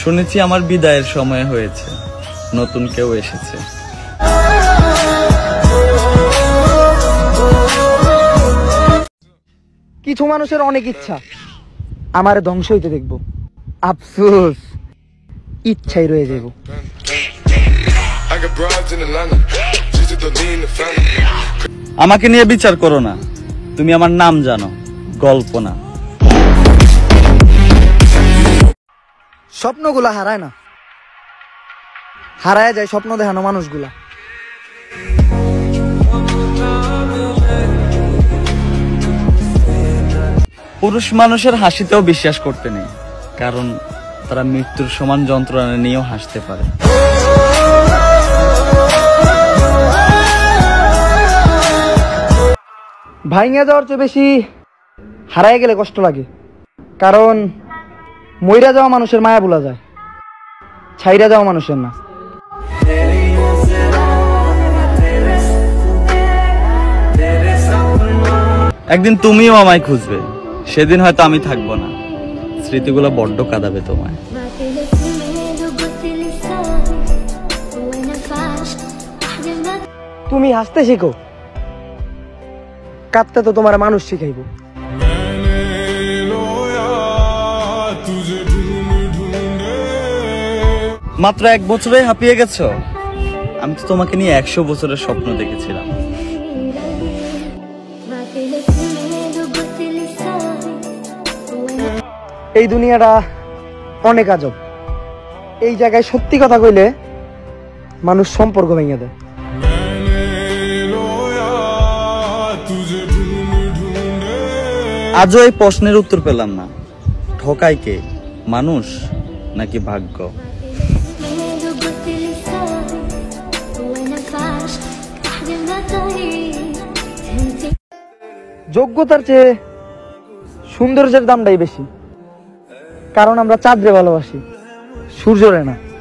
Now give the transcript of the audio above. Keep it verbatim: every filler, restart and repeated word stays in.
শুনেছি আমার বিদায়ের সময় হয়েছে, নতুন কেউ এসেছে। কিছু মানুষের অনেক ইচ্ছা আমার ধ্বংস হইতে দেখবো, আফসোস ইচ্ছাই রয়ে যাব। আমাকে নিয়ে বিচার করো না, তুমি আমার নাম জানো, গল্প না। স্বপ্নগুলা হারায় না, হারায় যায় স্বপ্ন দেখানো মানুষগুলা। পুরুষ মানুষের হাসিতেও বিশ্বাস করতে নেই, কারণ তারা মৃত্যুর সমান যন্ত্রণা নিয়েও হাসতে পারে। ভাইঙা যাওয়ার চেয়ে বেশি হারায় গেলে কষ্ট লাগে, কারণ মইরা যাওয়া মানুষের মায়া ভোলা যায়, ছাইরা যাওয়া মানুষের না। একদিন তুমিও আমায় খুঁজবে, সেদিন হয়তো আমি থাকবো না, স্মৃতিগুলো বড্ড কাঁদাবে তোমায়। তুমি হাসতে শিখো, কাঁদতে তো তোমার মানুষ শিখাইব। মাত্র এক বছরে হাঁপিয়ে গেছো? আমি তো তোমাকে নিয়ে একশো বছরের স্বপ্ন দেখেছিলাম। এই দুনিয়াটা অনেক আজব, এই জায়গায় সত্যি কথা কইলে মানুষ সম্পর্ক ভেঙে দেয়। আজও এই প্রশ্নের উত্তর পেলাম না, ঠকাই কে, মানুষ নাকি ভাগ্য? যোগ্যতার চেয়ে সৌন্দর্যের দামটাই বেশি, কারণ আমরা চাঁদরে ভালোবাসি, সূর্যরে না।